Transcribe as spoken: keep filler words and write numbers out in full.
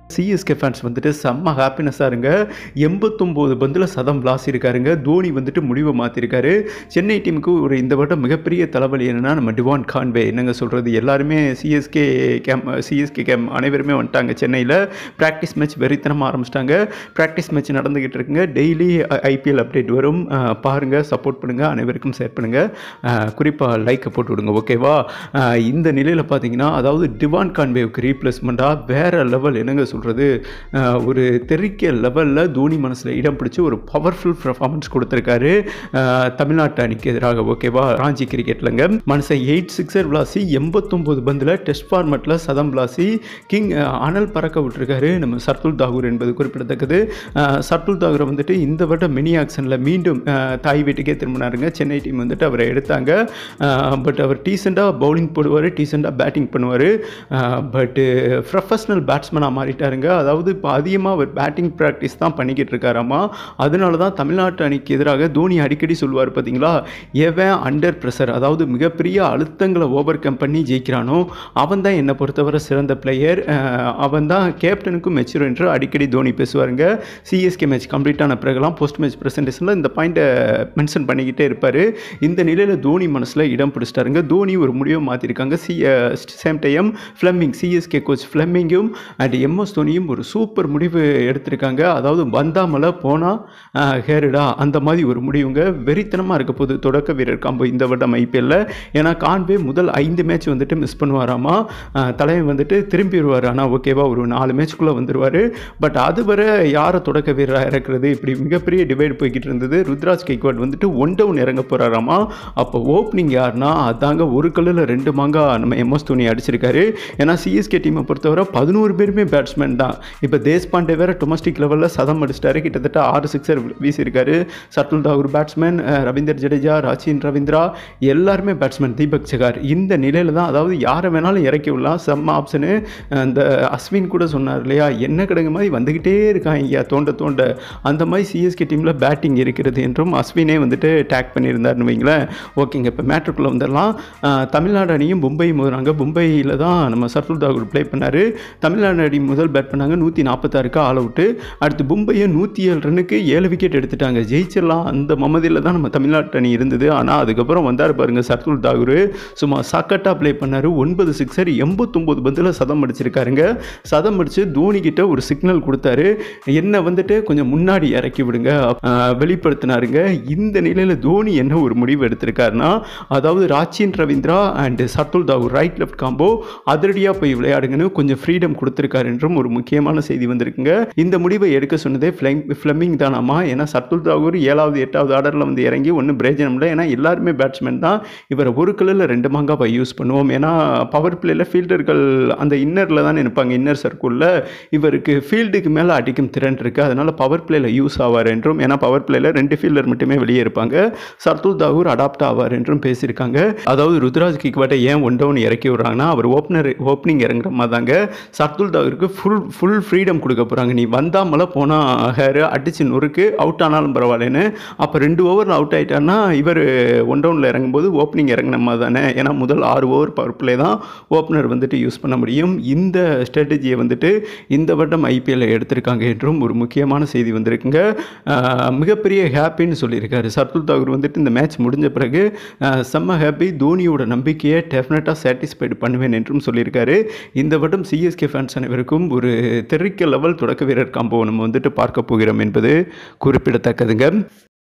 CSK fans வந்துட்டு செம்ம ஹாப்பினஸ்ஸாக இருங்க. எண்பத்தொன்பது பந்தில் சதம் விளாசியிருக்காருங்க. தோனி வந்துட்டு முடிவை மாற்றிருக்காரு. சென்னை டீமுக்கு ஒரு இந்த வருடம் மிகப்பெரிய தலைவலி என்னென்னா நம்ம டிவான் கான்வே என்னங்க சொல்கிறது, எல்லாருமே சிஎஸ்கே கேம்ப் சிஎஸ்கே கேம்ப் அனைவருமே வந்துட்டாங்க. சென்னையில் ப்ராக்டிஸ் மேட்ச் வெறித்தனமாக ஆரம்பிச்சிட்டாங்க. ப்ராக்டிஸ் மேட்ச் நடந்துக்கிட்டு இருக்குங்க. டெய்லி ஐபிஎல் அப்டேட் வரும், பாருங்கள், சப்போர்ட் பண்ணுங்கள், அனைவருக்கும் ஷேர் பண்ணுங்கள், குறிப்பாக லைக்கை போட்டு விடுங்க, ஓகேவா? இந்த நிலையில் பார்த்தீங்கன்னா, அதாவது டிவான் கான்வேவுக்கு ரீப்ளேஸ்மெண்ட்டாக வேறு லெவல் என்னங்க சொல்கிறது, ஒரு தெறிக்க லெவலில் தோனி மனசில் இடம் பிடிச்சி ஒரு பவர்ஃபுல் பர்ஃபார்மன்ஸ் கொடுத்துருக்காரு தமிழ்நாட்டு அணிக்கு எதிராக, ஓகேவா? ராஞ்சி கிரிக்கெட்லங்க மனுஷன் எயிட் சிக்ஸர் விளாசி எண்பத்தொம்போது பந்தில் டெஸ்ட் ஃபார்மெட்டில் சதம் விளாசி கிங் அனல் பறக்க விட்டுருக்காரு நம்ம சர்துல் தாகூர் என்பது குறிப்பிடத்தக்கது. சர்துல் தாகூரை வந்துட்டு இந்த வருடம் மினி ஆக்ஷனில் மீண்டும் தாய் வீட்டுக்கே திரும்பினாருங்க. சென்னை டீம் வந்துட்டு அவரை எடுத்தாங்க. பட் அவர் டீசெண்டாக பவுலிங் போடுவார், டீசெண்டாக பேட்டிங் பண்ணுவார். பட்டு ப்ரொஃபஷ்னல் பேட்ஸ்மேனாக மாறிட்டாருங்க. அதாவது இப்போ அதிகமாக அவர் பேட்டிங் ப்ராக்டிஸ் தான் பண்ணிக்கிட்டு இருக்காராமா. அதனால தான் தமிழ்நாட்டு அணிக்கு எதிராக தோனி அடிக்கடி சொல்லுவார் பார்த்தீங்களா, எவன் அண்டர் ப்ரெஷர், அதாவது மிகப்பெரிய அழுத்தங்களை ஓவர் கம் பண்ணி ஜெயிக்கிறானோ அவன் தான் என்னை பொறுத்தவரை சிறந்த பிளேயர், அவன் தான் கேப்டனுக்கும் மெச்சூர் என்று அடிக்கடி தோனி பேசுவாருங்க. சிஎஸ்கே மேட்ச் கம்ப்ளீட் ஆன பிறகுலாம் போஸ்ட் மேட்ச் ப்ரெசன்டேஷனில் இந்த பாயிண்ட்டை மென்ஷன் பண்ணிக்கிட்டே இருப்பார். இந்த நிலையில் தோனி மனசில் இடம் பிடிச்சிட்டாருங்க. தோனி ஒரு முடிவை மாற்றிருக்காங்க. சி same time Fleming CSK coach ஃப்ளெமிங்கும் அண்ட் எம்எஸ் தோனியும் ஒரு சூப்பர் முடிவு எடுத்திருக்காங்க. அதாவது வந்தாமலை போனால் ஹேரிடா அந்த மாதிரி ஒரு முடிவுங்க. வெறித்தனமாக இருக்க போது தொடக்க வீரர் காம்போ இந்த வருடம் ஐபிஎல்ல. ஏன்னா கான்வே முதல் ஐந்து மேட்ச் வந்துட்டு மிஸ் பண்ணுவாராமா. தலைவன் வந்துட்டு திரும்பி வருவார், ஆனால் ஓகேவா ஒரு நாலு மேட்ச்க்குள்ளே வந்துடுவார். பட் அதுவரை யாரை தொடக்க வீரராக இறக்குறது, இப்படி மிகப்பெரிய டிவைட் போய்கிட்டு இருந்தது. ருத்ராஜ் கெய்க்வாட் வந்துட்டு ஒன் டவுன் இறங்க போகிறாராமா. அப்போ ஓப்பனிங் யாருன்னா அதாங்க ஒரு கல்லில் ரெண்டு மாங்கா நம்ம எம்எஸ் தோனி அடிச்சிருக்காரு. ஏன்னா சிஎஸ்கே டீமை பொறுத்தவரை பதினோரு பேருமே பேட்ஸ்மேன் தான். இப்போ தேஷ்பாண்டே வேறு டொமஸ்டிக் லெவலில் சதம் அடிச்சிட்டாரு. கிட்டத்தட்ட ஆறு சிக்ஸர் வீசியிருக்காரு. சர்துல் தாகூர் பேட்ஸ்மேன், ரவீந்தர் ஜடேஜா, ராச்சின் ரவீந்திரா எல்லாருமே பேட்ஸ்மேன், தீபக் சகார். இந்த நிலையில் தான் அதாவது யாரை வேணாலும் இறக்கி விடலாம், செம்ம ஆப்ஷனு. அந்த அஸ்வின் கூட சொன்னார் இல்லையா, என்ன கிடங்கு மாதிரி வந்துக்கிட்டே இருக்கான் ஐயா தோண்ட தோண்ட, அந்த மாதிரி சிஎஸ்கே டீமில் பேட்டிங் இருக்கிறது என்றும் அஸ்வினே வந்துட்டு டேக் பண்ணியிருந்தார்னு வைங்களேன். ஓகேங்க, இப்போ மேட்ருக்குள்ளே வந்துடலாம். தமிழ்நாடு அணியும் மும்பையும் மோதுறாங்க. மும்பையில் தான் நம்ம சர்துல் தாகூர் ப்ளே பண்ணார். தமிழ்நாடு அணி முதல் பேட் பண்ணாங்க, நூற்றி நாற்பத்தாறுக்கு ஆல் அவுட்டு. அடுத்து மும்பையை நூற்றி ஏழு ரன்னுக்கு ஏழு விக்கெட் எடுத்துட்டாங்க. ஜெயிச்சிடலாம் அந்த மமதியில் தான் நம்ம தமிழ்நாட்டு அணி இருந்தது. ஆனால் அதுக்கப்புறம் வந்தார் பாருங்க சர்துல் தாகூர், சும்மா சக்கட்டாக ப்ளே பண்ணார். ஒன்பது சிக்ஸர் எண்பத்தொம்போது பந்தில் சதம் அடிச்சிருக்காருங்க. சதம் அடித்து தோனி கிட்ட ஒரு சிக்னல் கொடுத்தாரு, என்ன வந்துட்டு கொஞ்சம் முன்னாடி இறக்கி விடுங்க வெளிப்படுத்தினாருங்க. இந்த நிலையில் தோனி என்ன ஒரு முடிவு எடுத்திருக்காருன்னா, அதாவது Rachin Ravindra and Shardul Thakur right left combo அதிரடியாக போய் விளையாடுங்கன்னு கொஞ்சம் ஃப்ரீடம் கொடுத்துருக்காரு என்றும் ஒரு முக்கியமான செய்தி வந்திருக்குங்க. இந்த முடிவை எடுக்க சொன்னதே ஃப்ளெமிங் தானாமா. ஏன்னா சர்துல் தாகூர் ஏழாவது எட்டாவது ஆர்டரில் வந்து இறங்கி ஒன்றும் பிரயோஜனம் இல்லை. ஏன்னா எல்லாருமே பேட்ஸ்மேன் தான். இவரை ஒரு கல்லில் ரெண்டு மாங்காய் யூஸ் பண்ணுவோம். ஏன்னா பவர் பிளேயில் ஃபீல்டர்கள் அந்த இன்னரில் தான் நினைப்பாங்க, இன்னர் சர்க்கிளில். இவருக்கு ஃபீல்டுக்கு மேலே அடிக்கும் திறன் இருக்குது, அதனால் பவர் பிளேயில் யூஸ் ஆவார் என்றும், ஏன்னா பவர் பிளேயில் ரெண்டு ஃபீல்டர் மட்டுமே வெளியே இருப்பாங்க, சர்துல் தாகூர் அடாப்ட் ஆவார் என்றும் பேசியிருக்காங்க. அதாவது ருத்ராஜ் கெய்க்வாட்டை ஏன் ஒன் டவுன் இறக்கி விடுறாங்கன்னா, அவர் ஓப்பனர் ஓப்பனிங் இறங்குற மாதிரி தாங்க சர்துல் தாகூருக்கு ஃபுல் ஃபுல் ஃப்ரீடம் கொடுக்க போகிறாங்க. நீ வந்தாமல போனால் ஹேரு அடிச்சு நொறுக்கு, அவுட் ஆனாலும் பரவாயில்லன்னு. அப்போ ரெண்டு ஓவரில் அவுட் ஆகிட்டார்னா இவர் ஒன் டவுனில் இறங்கும்போது ஓப்பனிங் இறங்கின மாதிரி தானே. ஏன்னா முதல் ஆறு ஓவர் பவர் பிளே தான் ஓப்பனர் வந்துட்டு யூஸ் பண்ண முடியும். இந்த ஸ்ட்ராட்டஜியை வந்துட்டு இந்த வருடம் ஐபிஎல்ல எடுத்திருக்காங்க என்றும் ஒரு முக்கியமான செய்தி வந்திருக்குங்க. மிகப்பெரிய ஹாப்பின்னு சொல்லியிருக்காரு சர்துல் தாகூர் வந்துட்டு. இந்த மேட்ச் முடிஞ்ச பிறகு செம்ம ஹாப்பி, தோனியோட நம்பிக்கையை டெஃபினட்டாக சாட்டிஸ்ஃபைடு பண்ணுவேன் என்றும் சொல்லியிருக்காரு. இந்த வருடம் சிஎஸ்கே ஃபேன்ஸ் அனைவருக்கும் ஒரு தெறிக்க லெவல் தொடக்க வீரர் காம்போ நம்ம வந்துட்டு பார்க்க போகிறோம் என்பது குறிப்பிடத்தக்கதுங்க.